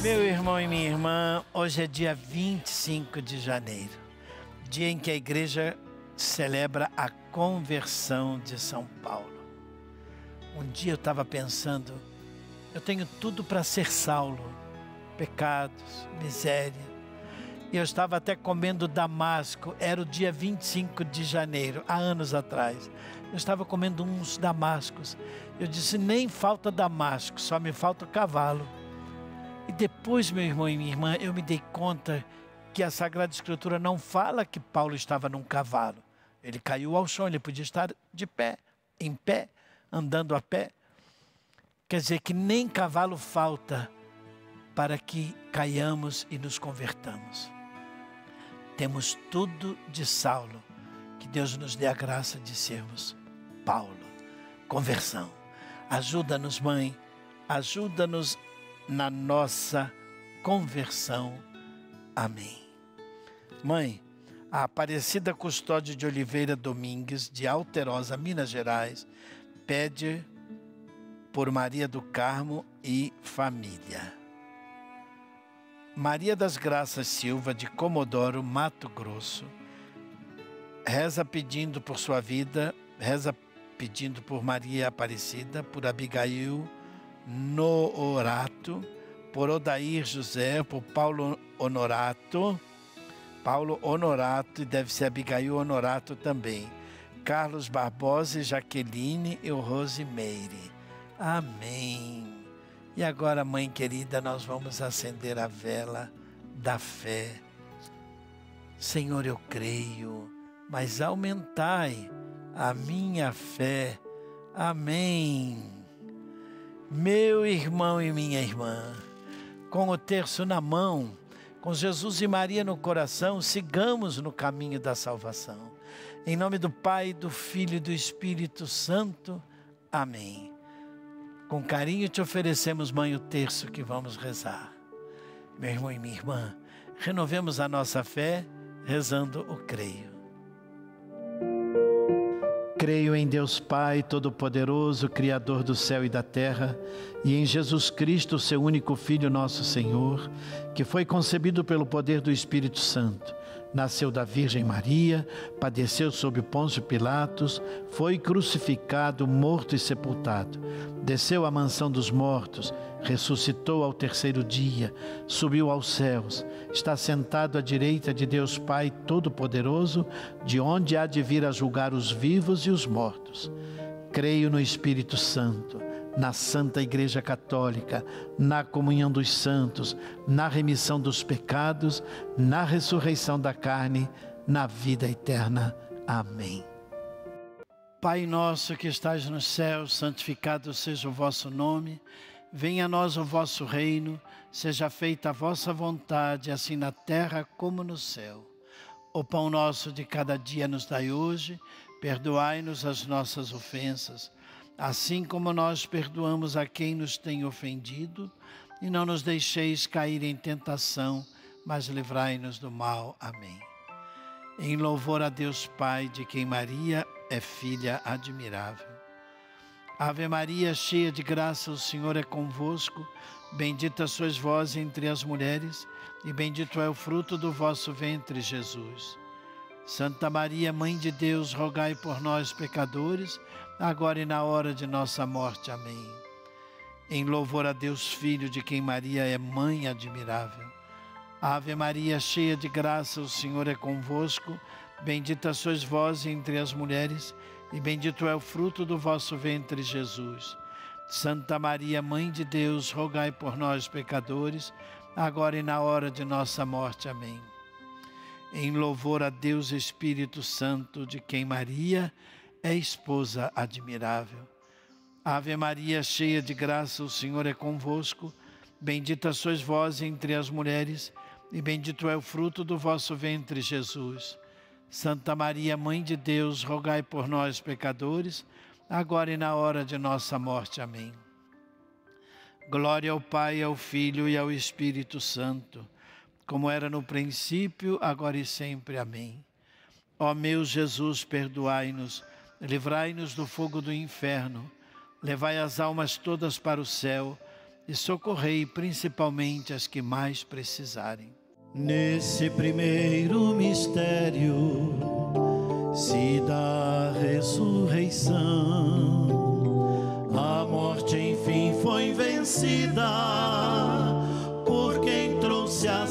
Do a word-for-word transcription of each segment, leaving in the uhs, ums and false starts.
Meu irmão e minha irmã, hoje é dia vinte e cinco de janeiro, dia em que a igreja celebra a conversão de São Paulo. Um dia eu estava pensando, eu tenho tudo para ser Saulo, pecados, miséria. E eu estava até comendo damasco, era o dia vinte e cinco de janeiro, há anos atrás. Eu estava comendo uns damascos. Eu disse, nem falta damasco, só me falta o cavalo. E depois, meu irmão e minha irmã, eu me dei conta que a Sagrada Escritura não fala que Paulo estava num cavalo. Ele caiu ao chão, ele podia estar de pé, em pé, andando a pé. Quer dizer que nem cavalo falta para que caiamos e nos convertamos. Temos tudo de Saulo, que Deus nos dê a graça de sermos Paulo. Conversão. Ajuda-nos, mãe, ajuda-nos na nossa conversão. Amém. Mãe, a Aparecida Custódio de Oliveira Domingues, de Alterosa, Minas Gerais, pede por Maria do Carmo e família. Maria das Graças Silva, de Comodoro, Mato Grosso, reza pedindo por sua vida, reza pedindo por Maria Aparecida, por Abigail Noorato, por Odair José, por Paulo Honorato, Paulo Honorato, e deve ser Abigail Honorato também, Carlos Barbosa, Jaqueline e o Rosimeire. Amém. E agora, mãe querida, nós vamos acender a vela da fé. Senhor, eu creio, mas aumentai a minha fé. Amém. Meu irmão e minha irmã, com o terço na mão, com Jesus e Maria no coração, sigamos no caminho da salvação. Em nome do Pai, do Filho e do Espírito Santo. Amém. Com carinho te oferecemos, mãe, o terço que vamos rezar. Meu irmão e minha irmã, renovemos a nossa fé rezando o creio. Creio em Deus Pai Todo-Poderoso, Criador do céu e da terra, e em Jesus Cristo, seu único Filho, nosso Senhor, que foi concebido pelo poder do Espírito Santo, nasceu da Virgem Maria, padeceu sob Pôncio Pilatos, foi crucificado, morto e sepultado, desceu à mansão dos mortos, ressuscitou ao terceiro dia, subiu aos céus, está sentado à direita de Deus Pai Todo-Poderoso, de onde há de vir a julgar os vivos e os mortos. Creio no Espírito Santo, na Santa Igreja Católica, na comunhão dos santos, na remissão dos pecados, na ressurreição da carne, na vida eterna. Amém. Pai nosso que estais nos céus, santificado seja o vosso nome. Venha a nós o vosso reino, seja feita a vossa vontade, assim na terra como no céu. O pão nosso de cada dia nos dai hoje, perdoai-nos as nossas ofensas, assim como nós perdoamos a quem nos tem ofendido, e não nos deixeis cair em tentação, mas livrai-nos do mal. Amém. Em louvor a Deus Pai, de quem Maria é filha admirável. Ave Maria, cheia de graça, o Senhor é convosco. Bendita sois vós entre as mulheres, e bendito é o fruto do vosso ventre, Jesus. Santa Maria, Mãe de Deus, rogai por nós, pecadores, agora e na hora de nossa morte. Amém. Em louvor a Deus Filho, de quem Maria é Mãe admirável. Ave Maria, cheia de graça, o Senhor é convosco. Bendita sois vós entre as mulheres, e bendito é o fruto do vosso ventre, Jesus. Santa Maria, Mãe de Deus, rogai por nós, pecadores, agora e na hora de nossa morte. Amém. Em louvor a Deus Espírito Santo, de quem Maria é esposa admirável. Ave Maria, cheia de graça, o Senhor é convosco. Bendita sois vós entre as mulheres, e bendito é o fruto do vosso ventre, Jesus. Santa Maria, Mãe de Deus, rogai por nós, pecadores, agora e na hora de nossa morte. Amém. Glória ao Pai, ao Filho e ao Espírito Santo, como era no princípio, agora e sempre. Amém. Ó meu Jesus, perdoai-nos, livrai-nos do fogo do inferno, levai as almas todas para o céu e socorrei principalmente as que mais precisarem. Nesse primeiro mistério se dá a ressurreição. A morte enfim foi vencida por quem trouxe a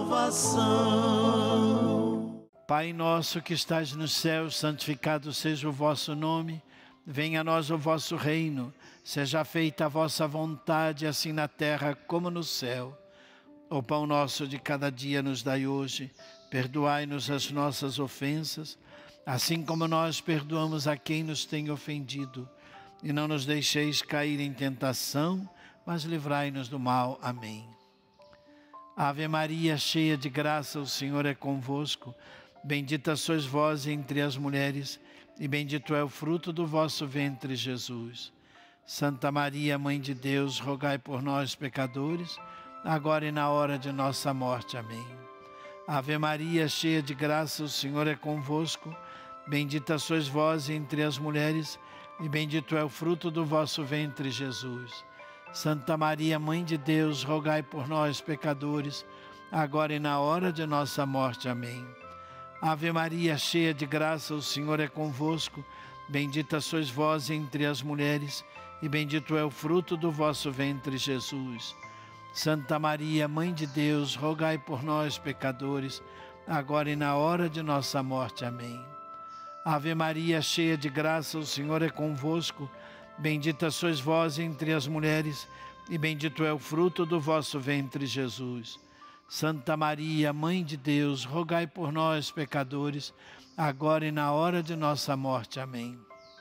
salvação. Pai nosso que estais nos céus, santificado seja o vosso nome. Venha a nós o vosso reino. Seja feita a vossa vontade, assim na terra como no céu. O pão nosso de cada dia nos dai hoje. Perdoai-nos as nossas ofensas, assim como nós perdoamos a quem nos tem ofendido. E não nos deixeis cair em tentação, mas livrai-nos do mal. Amém. Ave Maria, cheia de graça, o Senhor é convosco. Bendita sois vós entre as mulheres, e bendito é o fruto do vosso ventre, Jesus. Santa Maria, Mãe de Deus, rogai por nós, pecadores, agora e na hora de nossa morte. Amém. Ave Maria, cheia de graça, o Senhor é convosco. Bendita sois vós entre as mulheres, e bendito é o fruto do vosso ventre, Jesus. Santa Maria, Mãe de Deus, rogai por nós, pecadores, agora e na hora de nossa morte. Amém. Ave Maria, cheia de graça, o Senhor é convosco. Bendita sois vós entre as mulheres, e bendito é o fruto do vosso ventre, Jesus. Santa Maria, Mãe de Deus, rogai por nós, pecadores, agora e na hora de nossa morte. Amém. Ave Maria, cheia de graça, o Senhor é convosco. Bendita sois vós entre as mulheres, e bendito é o fruto do vosso ventre, Jesus. Santa Maria, Mãe de Deus, rogai por nós, pecadores, agora e na hora de nossa morte. Amém.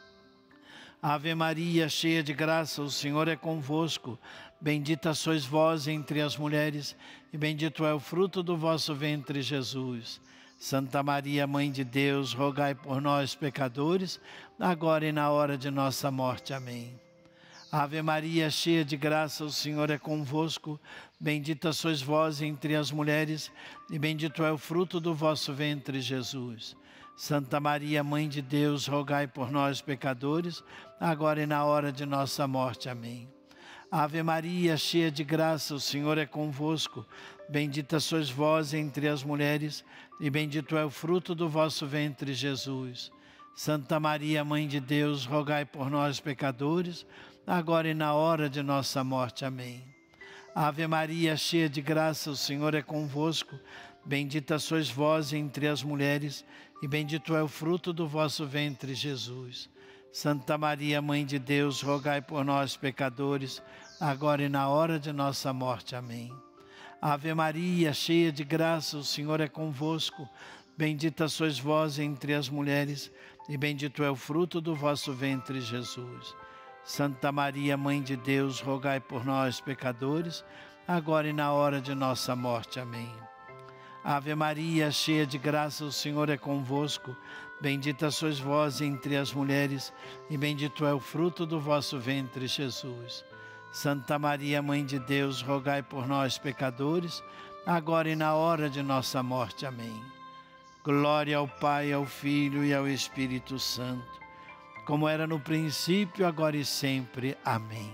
Ave Maria, cheia de graça, o Senhor é convosco. Bendita sois vós entre as mulheres, e bendito é o fruto do vosso ventre, Jesus. Santa Maria, Mãe de Deus, rogai por nós, pecadores, agora e na hora de nossa morte. Amém. Ave Maria, cheia de graça, o Senhor é convosco. Bendita sois vós entre as mulheres, e bendito é o fruto do vosso ventre, Jesus. Santa Maria, Mãe de Deus, rogai por nós, pecadores, agora e na hora de nossa morte. Amém. Ave Maria, cheia de graça, o Senhor é convosco. Bendita sois vós entre as mulheres, e bendito é o fruto do vosso ventre, Jesus. Santa Maria, Mãe de Deus, rogai por nós, pecadores, agora e na hora de nossa morte. Amém. Ave Maria, cheia de graça, o Senhor é convosco. Bendita sois vós entre as mulheres, e bendito é o fruto do vosso ventre, Jesus. Santa Maria, Mãe de Deus, rogai por nós, pecadores, agora e na hora de nossa morte. Amém. Ave Maria, cheia de graça, o Senhor é convosco. Bendita sois vós entre as mulheres, e bendito é o fruto do vosso ventre, Jesus. Santa Maria, Mãe de Deus, rogai por nós, pecadores, agora e na hora de nossa morte. Amém. Ave Maria, cheia de graça, o Senhor é convosco. Bendita sois vós entre as mulheres, e bendito é o fruto do vosso ventre, Jesus. Santa Maria, Mãe de Deus, rogai por nós, pecadores, agora e na hora de nossa morte. Amém. Glória ao Pai, ao Filho e ao Espírito Santo, como era no princípio, agora e sempre. Amém.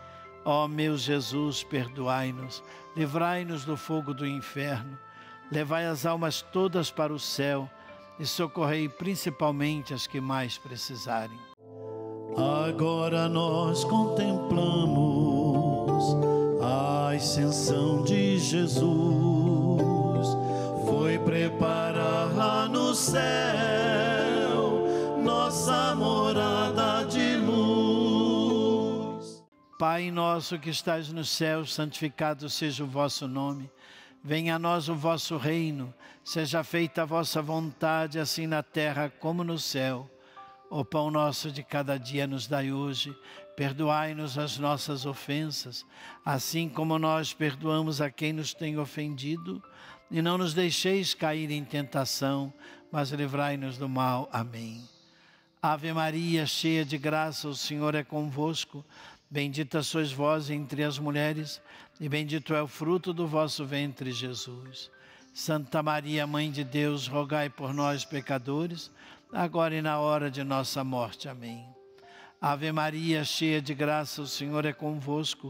Ó meu Jesus, perdoai-nos, livrai-nos do fogo do inferno, levai as almas todas para o céu e socorrei principalmente as que mais precisarem. Agora nós contemplamos a ascensão de Jesus. Foi preparar lá no céu nossa morada de luz. Pai nosso que estais no céu, santificado seja o vosso nome. Venha a nós o vosso reino, seja feita a vossa vontade, assim na terra como no céu. O pão nosso de cada dia nos dai hoje. Perdoai-nos as nossas ofensas, assim como nós perdoamos a quem nos tem ofendido. E não nos deixeis cair em tentação, mas livrai-nos do mal. Amém. Ave Maria, cheia de graça, o Senhor é convosco. Bendita sois vós entre as mulheres, e bendito é o fruto do vosso ventre, Jesus. Santa Maria, Mãe de Deus, rogai por nós, pecadores, agora e na hora de nossa morte. Amém. Ave Maria, cheia de graça, o Senhor é convosco.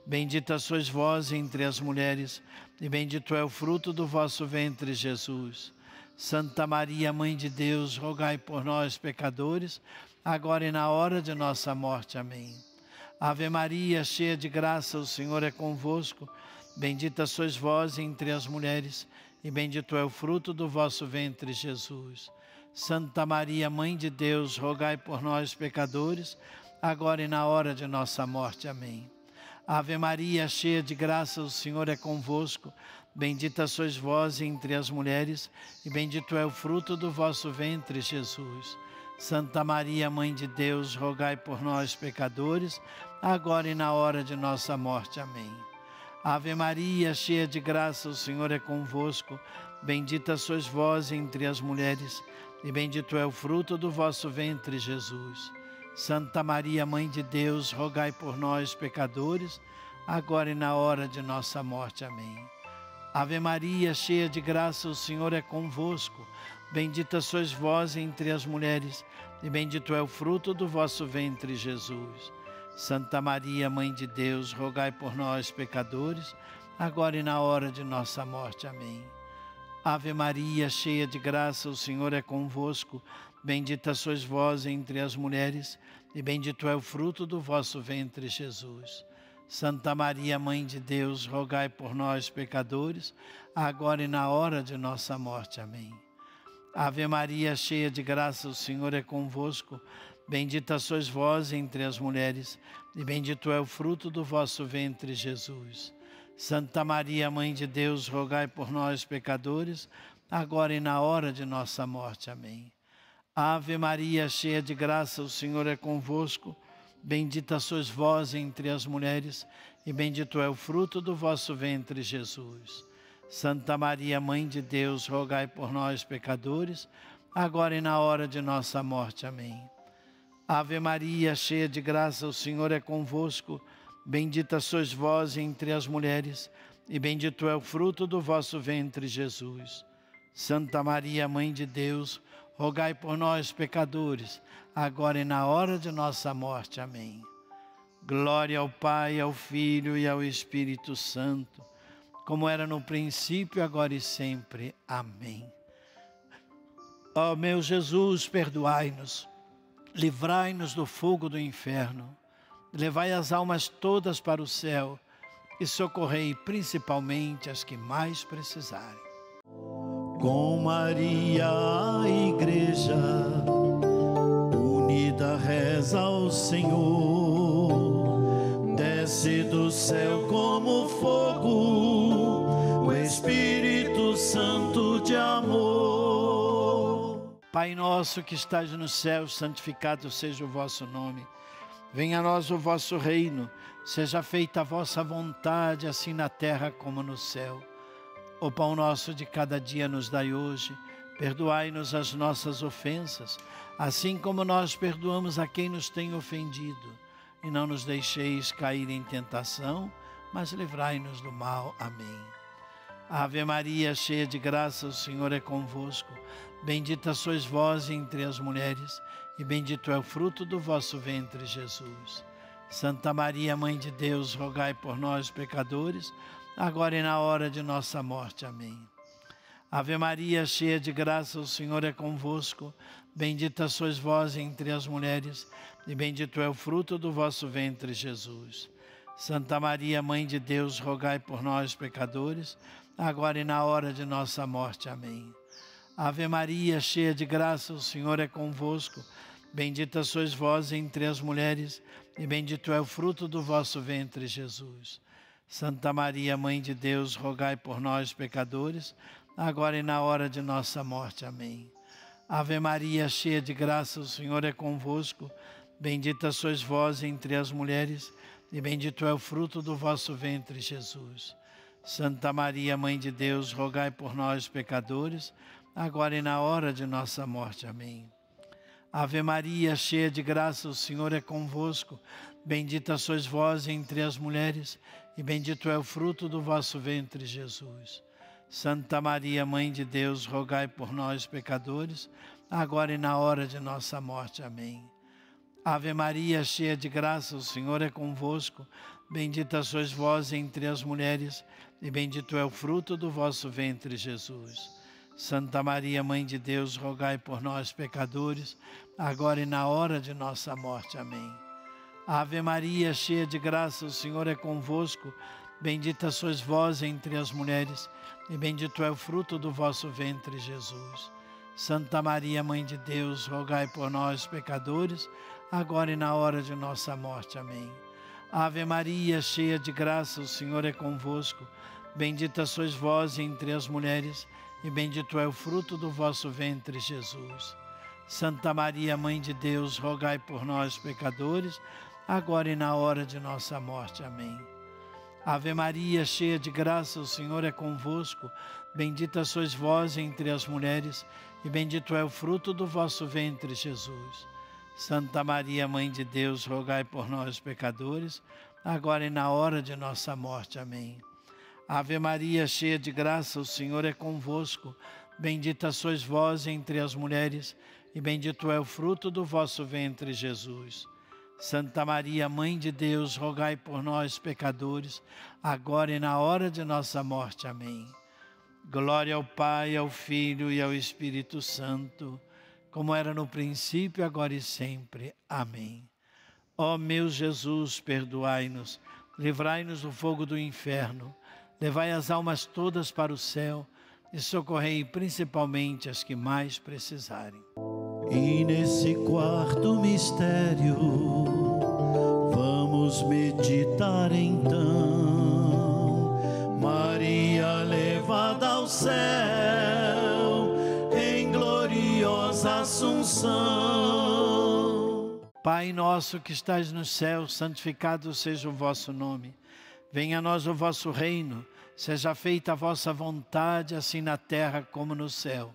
Bendita sois vós entre as mulheres, e bendito é o fruto do vosso ventre, Jesus. Santa Maria, Mãe de Deus, rogai por nós, pecadores, agora e na hora de nossa morte. Amém. Ave Maria, cheia de graça, o Senhor é convosco. Bendita sois vós entre as mulheres, e bendito é o fruto do vosso ventre, Jesus. Santa Maria, Mãe de Deus, rogai por nós, pecadores, agora e na hora de nossa morte. Amém. Ave Maria, cheia de graça, o Senhor é convosco. Bendita sois vós entre as mulheres, e bendito é o fruto do vosso ventre, Jesus. Santa Maria, Mãe de Deus, rogai por nós, pecadores, agora e na hora de nossa morte. Amém. Ave Maria, cheia de graça, o Senhor é convosco. Bendita sois vós entre as mulheres, e bendito é o fruto do vosso ventre, Jesus. Santa Maria, Mãe de Deus, rogai por nós, pecadores, agora e na hora de nossa morte. Amém. Ave Maria, cheia de graça, o Senhor é convosco. Bendita sois vós entre as mulheres, e bendito é o fruto do vosso ventre, Jesus. Santa Maria, Mãe de Deus, rogai por nós, pecadores, agora e na hora de nossa morte. Amém. Ave Maria, cheia de graça, o Senhor é convosco. Bendita sois vós entre as mulheres, e bendito é o fruto do vosso ventre, Jesus. Santa Maria, Mãe de Deus, rogai por nós, pecadores, agora e na hora de nossa morte. Amém. Ave Maria, cheia de graça, o Senhor é convosco. Bendita sois vós entre as mulheres, e bendito é o fruto do vosso ventre, Jesus. Santa Maria, Mãe de Deus, rogai por nós, pecadores, agora e na hora de nossa morte. Amém. Ave Maria, cheia de graça, o Senhor é convosco. Bendita sois vós entre as mulheres, e bendito é o fruto do vosso ventre, Jesus. Santa Maria, Mãe de Deus, rogai por nós, pecadores, agora e na hora de nossa morte. Amém. Ave Maria, cheia de graça, o Senhor é convosco. Bendita sois vós entre as mulheres, e bendito é o fruto do vosso ventre, Jesus. Santa Maria, Mãe de Deus, rogai por nós, pecadores, agora e na hora de nossa morte. Amém. Glória ao Pai, ao Filho e ao Espírito Santo, como era no princípio, agora e sempre. Amém. Ó meu Jesus, perdoai-nos, livrai-nos do fogo do inferno, levai as almas todas para o céu e socorrei principalmente as que mais precisarem. Com Maria a Igreja unida reza ao Senhor, desce do céu como fogo o Espírito Santo de amor. Pai nosso que estás no céu, santificado seja o vosso nome. Venha a nós o vosso reino, seja feita a vossa vontade, assim na terra como no céu. O pão nosso de cada dia nos dai hoje, perdoai-nos as nossas ofensas, assim como nós perdoamos a quem nos tem ofendido. E não nos deixeis cair em tentação, mas livrai-nos do mal. Amém. Ave Maria, cheia de graça, o Senhor é convosco. Bendita sois vós entre as mulheres, e bendito é o fruto do vosso ventre, Jesus. Santa Maria, Mãe de Deus, rogai por nós, pecadores, agora e na hora de nossa morte. Amém. Ave Maria, cheia de graça, o Senhor é convosco. Bendita sois vós entre as mulheres, e bendito é o fruto do vosso ventre, Jesus. Santa Maria, Mãe de Deus, rogai por nós, pecadores, agora e na hora de nossa morte. Amém. Ave Maria, cheia de graça, o Senhor é convosco. Bendita sois vós entre as mulheres, e bendito é o fruto do vosso ventre, Jesus. Santa Maria, Mãe de Deus, rogai por nós, pecadores, agora e na hora de nossa morte. Amém. Ave Maria, cheia de graça, o Senhor é convosco. Bendita sois vós entre as mulheres, e bendito é o fruto do vosso ventre, Jesus. Santa Maria, Mãe de Deus, rogai por nós, pecadores, agora e na hora de nossa morte. Amém. Ave Maria, cheia de graça, o Senhor é convosco. Bendita sois vós entre as mulheres, e bendito é o fruto do vosso ventre, Jesus. Santa Maria, Mãe de Deus, rogai por nós, pecadores, agora e na hora de nossa morte. Amém. Ave Maria, cheia de graça, o Senhor é convosco. Bendita sois vós entre as mulheres, e bendito é o fruto do vosso ventre, Jesus. Santa Maria, Mãe de Deus, rogai por nós, pecadores, agora e na hora de nossa morte. Amém. Ave Maria, cheia de graça, o Senhor é convosco. Bendita sois vós entre as mulheres, e bendito é o fruto do vosso ventre, Jesus. Santa Maria, Mãe de Deus, rogai por nós, pecadores, agora e na hora de nossa morte. Amém. Ave Maria, cheia de graça, o Senhor é convosco. Bendita sois vós entre as mulheres, e bendito é o fruto do vosso ventre, Jesus. Santa Maria, Mãe de Deus, rogai por nós, pecadores, agora e na hora de nossa morte. Amém. Ave Maria, cheia de graça, o Senhor é convosco. Bendita sois vós entre as mulheres, e bendito é o fruto do vosso ventre, Jesus. Santa Maria, Mãe de Deus, rogai por nós, pecadores, agora e na hora de nossa morte. Amém. Ave Maria, cheia de graça, o Senhor é convosco. Bendita sois vós entre as mulheres, e bendito é o fruto do vosso ventre, Jesus. Santa Maria, Mãe de Deus, rogai por nós, pecadores, agora e na hora de nossa morte. Amém. Glória ao Pai, ao Filho e ao Espírito Santo, como era no princípio, agora e sempre. Amém. Ó meu Jesus, perdoai-nos, livrai-nos do fogo do inferno, levai as almas todas para o céu e socorrei principalmente as que mais precisarem. E nesse quarto mistério, vamos meditar então. Maria levada ao céu, em gloriosa Assunção. Pai nosso que estais no céu, santificado seja o vosso nome. Venha a nós o vosso reino, seja feita a vossa vontade, assim na terra como no céu.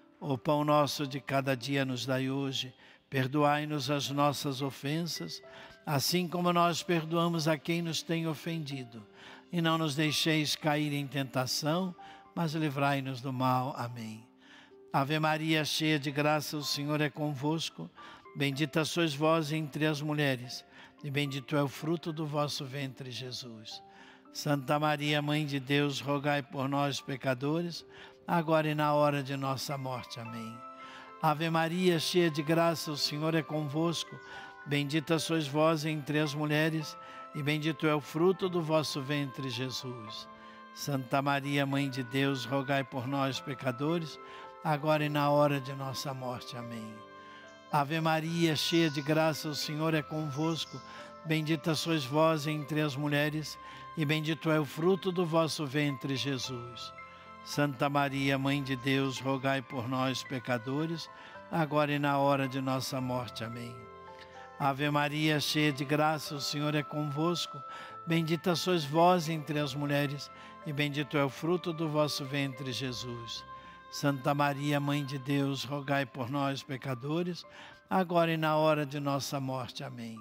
O pão nosso de cada dia nos dai hoje, perdoai-nos as nossas ofensas, assim como nós perdoamos a quem nos tem ofendido. E não nos deixeis cair em tentação, mas livrai-nos do mal. Amém. Ave Maria, cheia de graça, o Senhor é convosco. Bendita sois vós entre as mulheres, e bendito é o fruto do vosso ventre, Jesus. Santa Maria, Mãe de Deus, rogai por nós, pecadores, agora e na hora de nossa morte. Amém. Ave Maria, cheia de graça, o Senhor é convosco. Bendita sois vós entre as mulheres, e bendito é o fruto do vosso ventre, Jesus. Santa Maria, Mãe de Deus, rogai por nós, pecadores, agora e na hora de nossa morte. Amém. Ave Maria, cheia de graça, o Senhor é convosco. Bendita sois vós entre as mulheres, e bendito é o fruto do vosso ventre, Jesus. Santa Maria, Mãe de Deus, rogai por nós, pecadores, agora e na hora de nossa morte. Amém. Ave Maria, cheia de graça, o Senhor é convosco. Bendita sois vós entre as mulheres, e bendito é o fruto do vosso ventre, Jesus. Santa Maria, Mãe de Deus, rogai por nós, pecadores, agora e na hora de nossa morte. Amém.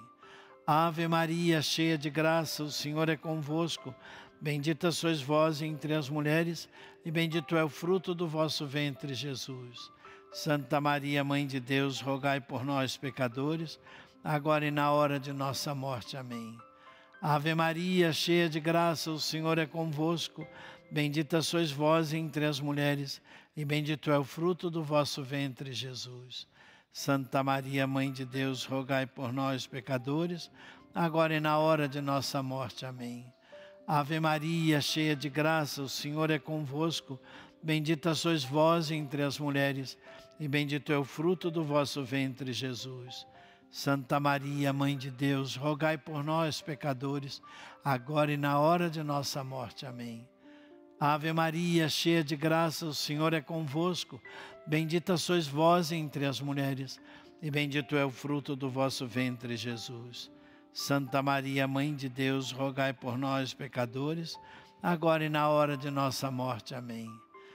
Ave Maria, cheia de graça, o Senhor é convosco. Bendita sois vós entre as mulheres, e bendito é o fruto do vosso ventre, Jesus. Santa Maria, Mãe de Deus, rogai por nós, pecadores, agora e na hora de nossa morte. Amém. Ave Maria, cheia de graça, o Senhor é convosco. Bendita sois vós entre as mulheres, e bendito é o fruto do vosso ventre, Jesus. Santa Maria, Mãe de Deus, rogai por nós, pecadores, agora e na hora de nossa morte. Amém. Ave Maria, cheia de graça, o Senhor é convosco. Bendita sois vós entre as mulheres, e bendito é o fruto do vosso ventre, Jesus. Santa Maria, Mãe de Deus, rogai por nós, pecadores, agora e na hora de nossa morte. Amém. Ave Maria, cheia de graça, o Senhor é convosco. Bendita sois vós entre as mulheres, e bendito é o fruto do vosso ventre, Jesus. Santa Maria, Mãe de Deus, rogai por nós, pecadores, agora e na hora de nossa morte. Amém.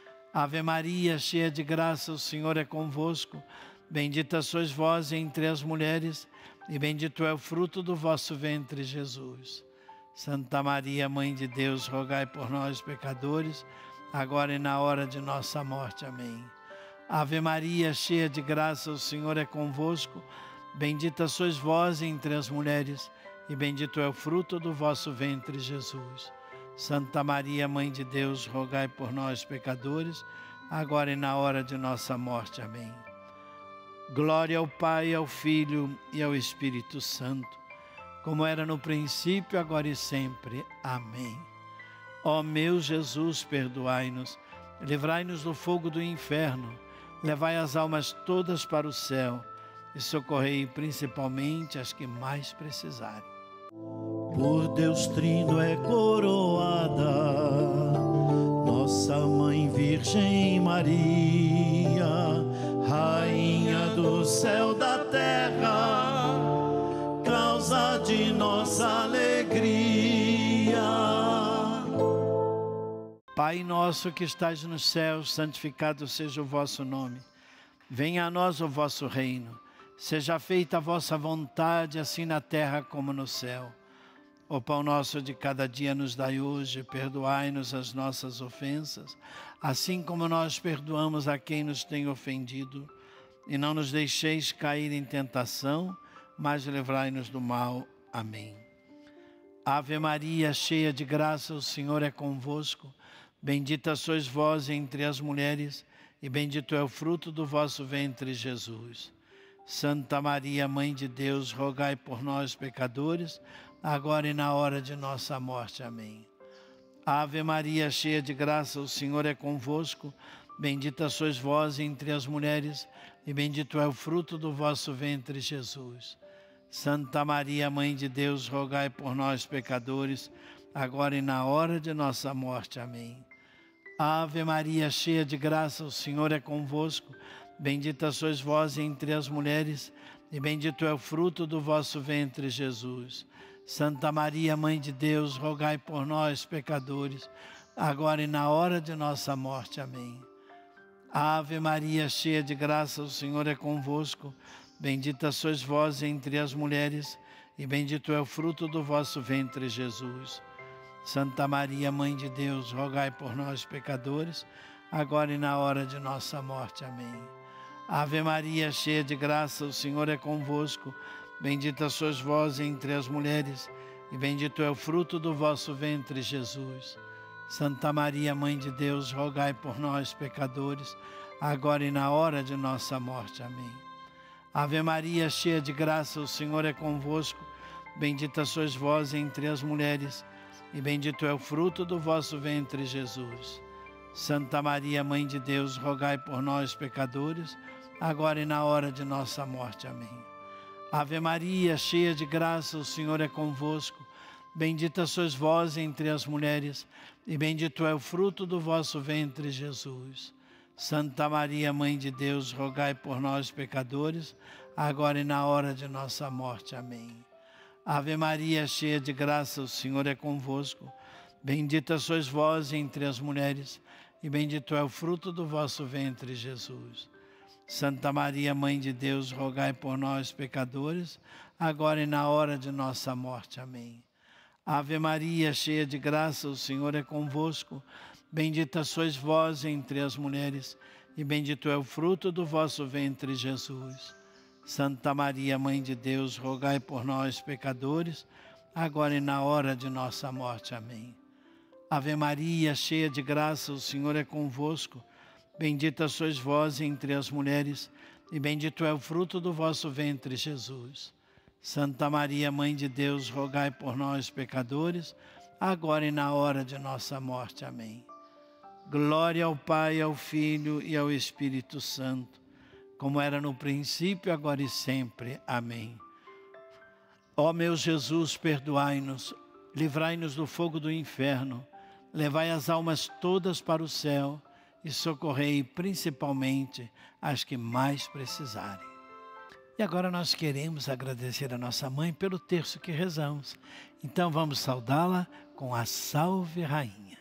Ave Maria, cheia de graça, o Senhor é convosco. Bendita sois vós entre as mulheres, e bendito é o fruto do vosso ventre, Jesus. Santa Maria, Mãe de Deus, rogai por nós, pecadores, agora e na hora de nossa morte. Amém. Ave Maria, cheia de graça, o Senhor é convosco. Bendita sois vós entre as mulheres, e bendito é o fruto do vosso ventre, Jesus. Santa Maria, Mãe de Deus, rogai por nós, pecadores, agora e na hora de nossa morte. Amém. Glória ao Pai, ao Filho e ao Espírito Santo, como era no princípio, agora e sempre. Amém. Ó meu Jesus, perdoai-nos, livrai-nos do fogo do inferno, levai as almas todas para o céu e socorrei principalmente as que mais precisarem. Por Deus Trino é coroada nossa Mãe Virgem Maria, Rainha do céu da terra, causa de nossa alegria. Pai nosso que estais nos céus, santificado seja o vosso nome. Venha a nós o vosso reino. Seja feita a vossa vontade, assim na terra como no céu. O pão nosso de cada dia nos dai hoje, perdoai-nos as nossas ofensas, assim como nós perdoamos a quem nos tem ofendido. E não nos deixeis cair em tentação, mas livrai-nos do mal. Amém. Ave Maria, cheia de graça, o Senhor é convosco. Bendita sois vós entre as mulheres, e bendito é o fruto do vosso ventre, Jesus. Santa Maria, Mãe de Deus, rogai por nós, pecadores, agora e na hora de nossa morte. Amém. Ave Maria, cheia de graça, o Senhor é convosco. Bendita sois vós entre as mulheres, e bendito é o fruto do vosso ventre, Jesus. Santa Maria, Mãe de Deus, rogai por nós, pecadores, agora e na hora de nossa morte. Amém. Ave Maria, cheia de graça, o Senhor é convosco. Bendita sois vós entre as mulheres, e bendito é o fruto do vosso ventre, Jesus. Santa Maria, Mãe de Deus, rogai por nós, pecadores, agora e na hora de nossa morte. Amém. Ave Maria, cheia de graça, o Senhor é convosco. Bendita sois vós entre as mulheres, e bendito é o fruto do vosso ventre, Jesus. Santa Maria, Mãe de Deus, rogai por nós, pecadores, agora e na hora de nossa morte. Amém. Ave Maria, cheia de graça, o Senhor é convosco. Bendita sois vós entre as mulheres, e bendito é o fruto do vosso ventre, Jesus. Santa Maria, Mãe de Deus, rogai por nós, pecadores, agora e na hora de nossa morte. Amém. Ave Maria, cheia de graça, o Senhor é convosco. Bendita sois vós entre as mulheres, e bendito é o fruto do vosso ventre, Jesus. Santa Maria, Mãe de Deus, rogai por nós, pecadores, agora e na hora de nossa morte. Amém. Ave Maria, cheia de graça, o Senhor é convosco. Bendita sois vós entre as mulheres, e bendito é o fruto do vosso ventre, Jesus. Santa Maria, Mãe de Deus, rogai por nós, pecadores, agora e na hora de nossa morte. Amém. Ave Maria, cheia de graça, o Senhor é convosco. Bendita sois vós entre as mulheres, e bendito é o fruto do vosso ventre, Jesus. Santa Maria, Mãe de Deus, rogai por nós, pecadores, agora e na hora de nossa morte. Amém. Ave Maria, cheia de graça, o Senhor é convosco. Bendita sois vós entre as mulheres, e bendito é o fruto do vosso ventre, Jesus. Santa Maria, Mãe de Deus, rogai por nós, pecadores, agora e na hora de nossa morte. Amém. Ave Maria, cheia de graça, o Senhor é convosco. Bendita sois vós entre as mulheres, e bendito é o fruto do vosso ventre, Jesus. Santa Maria, Mãe de Deus, rogai por nós, pecadores, agora e na hora de nossa morte. Amém. Glória ao Pai, ao Filho e ao Espírito Santo, como era no princípio, agora e sempre. Amém. Ó meu Jesus, perdoai-nos, livrai-nos do fogo do inferno, levai as almas todas para o céu e socorrei principalmente as que mais precisarem. E agora nós queremos agradecer a nossa mãe pelo terço que rezamos. Então vamos saudá-la com a Salve Rainha.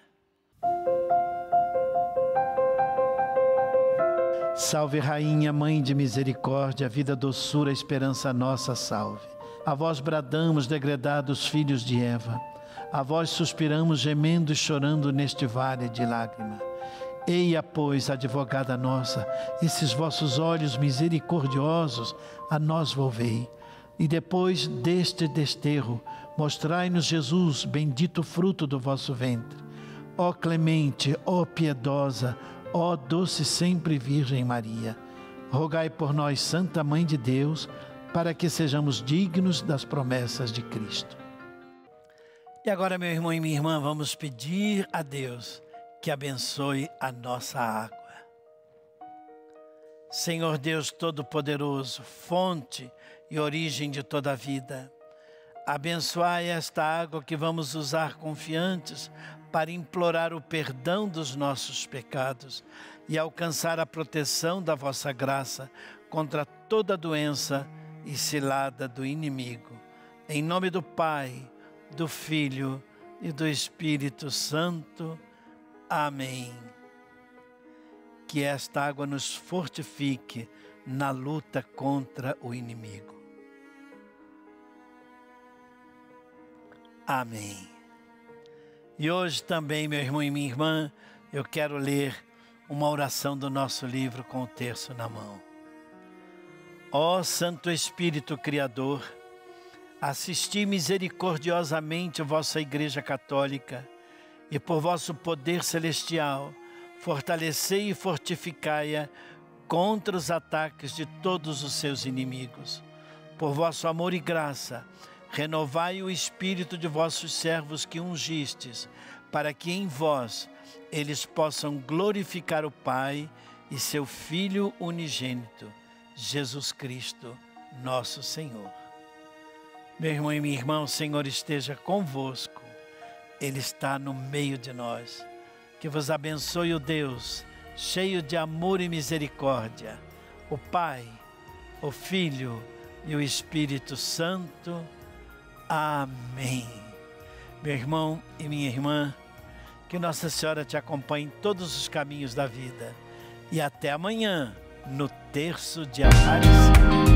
Salve Rainha, Mãe de misericórdia, vida, doçura, esperança nossa, salve. A vós bradamos, degredados filhos de Eva. A vós suspiramos, gemendo e chorando neste vale de lágrima. Eia, pois, advogada nossa, esses vossos olhos misericordiosos a nós volvei. E depois deste desterro, mostrai-nos Jesus, bendito fruto do vosso ventre. Ó clemente, ó piedosa, ó doce sempre Virgem Maria, rogai por nós, Santa Mãe de Deus, para que sejamos dignos das promessas de Cristo. E agora, meu irmão e minha irmã, vamos pedir a Deus que abençoe a nossa água. Senhor Deus Todo-Poderoso, fonte e origem de toda a vida, abençoai esta água que vamos usar confiantes para implorar o perdão dos nossos pecados e alcançar a proteção da vossa graça contra toda doença e cilada do inimigo. Em nome do Pai, do Filho e do Espírito Santo. Amém. Que esta água nos fortifique na luta contra o inimigo. Amém. E hoje também, meu irmão e minha irmã, eu quero ler uma oração do nosso livro com o terço na mão. Ó Santo Espírito Criador, assisti misericordiosamente vossa Igreja Católica e por vosso poder celestial, fortalecei e fortificai-a contra os ataques de todos os seus inimigos. Por vosso amor e graça, renovai o espírito de vossos servos que ungistes, para que em vós eles possam glorificar o Pai e seu Filho unigênito, Jesus Cristo, nosso Senhor. Meu irmão e minha irmã, o Senhor esteja convosco. Ele está no meio de nós. Que vos abençoe o Deus, cheio de amor e misericórdia, o Pai, o Filho e o Espírito Santo. Amém. Meu irmão e minha irmã, que Nossa Senhora te acompanhe em todos os caminhos da vida. E até amanhã, no Terço de Aparecida.